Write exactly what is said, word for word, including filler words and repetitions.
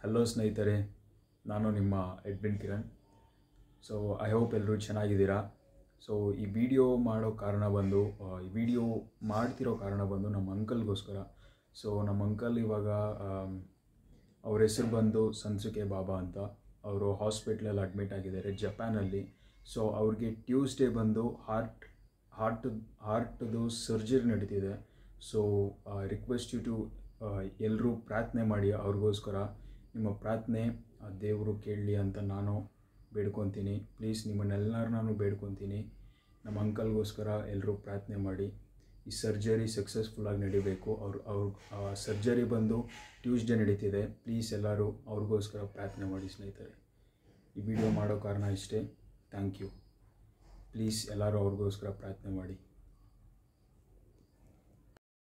Hello ಸ್ನೇಹಿತರೆ, ನಾನು ನಿಮ್ಮ Edwin Kiran. So I hope ಎಲ್ಲರೂ ಚೆನ್ನಾಗಿದ್ದೀರಾ. ಸೊ ಈ ವಿಡಿಯೋ ಮಾಡೋ ಕಾರಣ ಬಂದು ಈ ವಿಡಿಯೋ ಮಾಡ್ತಿರೋ ಕಾರಣ ಬಂದು ನಮ್ಮ ಅಂಕಲ್ಗೋಸ್ಕರ. ಸೊ ನಮ್ಮ ಅಂಕಲ್ ಇವಾಗ ಅವ್ರ ಹೆಸರು ಬಂದು ಶನ್ಸುಕೆ ಬಾಬಾ ಅಂತ. ಅವರು ಹಾಸ್ಪಿಟ್ಲಲ್ಲಿ ಅಡ್ಮಿಟ್ ಆಗಿದ್ದಾರೆ ಜಪಾನಲ್ಲಿ. ಸೊ ಅವ್ರಿಗೆ ಟ್ಯೂಸ್ಡೇ ಬಂದು ಹಾರ್ಟ್ ಹಾರ್ಟ್ ಹಾರ್ಟ್ದು ಸರ್ಜರಿ ನಡೀತಿದೆ. ಸೊ ರಿಕ್ವೆಸ್ಟ್ ಯು ಟು ಎಲ್ಲರೂ ಪ್ರಾರ್ಥನೆ ಮಾಡಿ. ಅವ್ರಿಗೋಸ್ಕರ ನಿಮ್ಮ ಪ್ರಾರ್ಥನೆ ದೇವರು ಕೇಳಲಿ ಅಂತ ನಾನು ಬೇಡ್ಕೊತೀನಿ. ಪ್ಲೀಸ್ ನಿಮ್ಮನ್ನೆಲ್ಲರೂ ನಾನು ಬೇಡ್ಕೊತೀನಿ, ನಮ್ಮ ಅಂಕಲ್ಗೋಸ್ಕರ ಎಲ್ಲರೂ ಪ್ರಾರ್ಥನೆ ಮಾಡಿ. ಈ ಸರ್ಜರಿ ಸಕ್ಸಸ್ಫುಲ್ಲಾಗಿ ನಡಿಬೇಕು. ಅವ್ರು ಅವ್ರ ಸರ್ಜರಿ ಬಂದು ಟ್ಯೂಸ್ಡೇ ನಡೀತಿದೆ. ಪ್ಲೀಸ್ ಎಲ್ಲರೂ ಅವ್ರಿಗೋಸ್ಕರ ಪ್ರಾರ್ಥನೆ ಮಾಡಿ ಸ್ನೇಹಿತರೆ. ಈ ವಿಡಿಯೋ ಮಾಡೋ ಕಾರಣ ಇಷ್ಟೇ. Thank you. ಪ್ಲೀಸ್ ಎಲ್ಲರೂ ಅವ್ರಿಗೋಸ್ಕರ ಪ್ರಾರ್ಥನೆ ಮಾಡಿ.